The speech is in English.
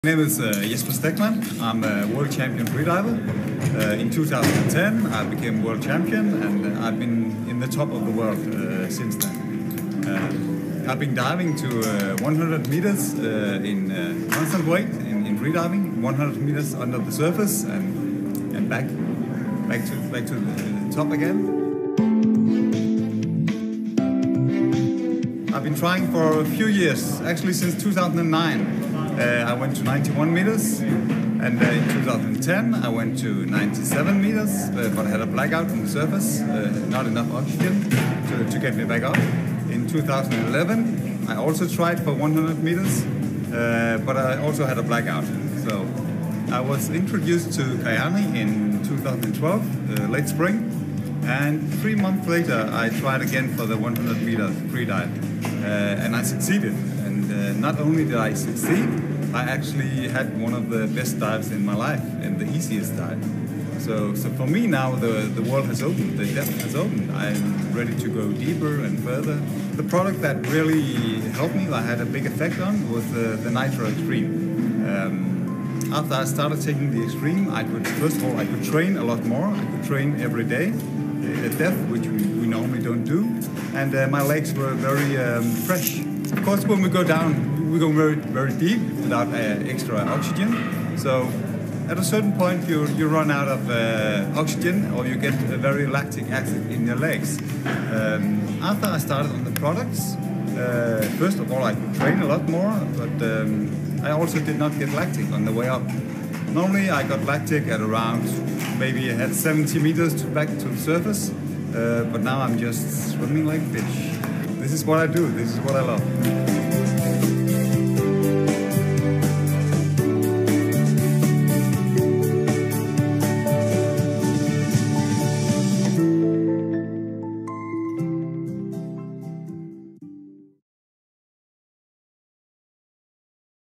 My name is Jesper Stechmann. I'm a world champion freediver. In 2010 I became world champion and I've been in the top of the world since then. I've been diving to 100 meters in constant weight in freediving, 100 meters under the surface and back to the top again. I've been trying for a few years, actually since 2009. I went to 91 meters, and in 2010 I went to 97 meters, but I had a blackout on the surface, not enough oxygen to get me back up. In 2011 I also tried for 100 meters, but I also had a blackout. So I was introduced to Kyäni in 2012, late spring, and 3 months later I tried again for the 100 meters freedive, and I succeeded. And not only did I succeed, I actually had one of the best dives in my life and the easiest dive. So for me now the world has opened, the depth has opened. I'm ready to go deeper and further. The product that really helped me, I had a big effect on, was the Nitro Extreme. After I started taking the Extreme, first of all I could train a lot more. I could train every day at depth, which we normally don't do, and my legs were very fresh. Of course, when we go down, we go very, very deep without extra oxygen. So at a certain point, you run out of oxygen, or you get a very lactic acid in your legs. After I started on the products, first of all, I could train a lot more, but I also did not get lactic on the way up. Normally, I got lactic at around, maybe I had 70 meters back to the surface, but now I'm just swimming like fish. This is what I do, this is what I love.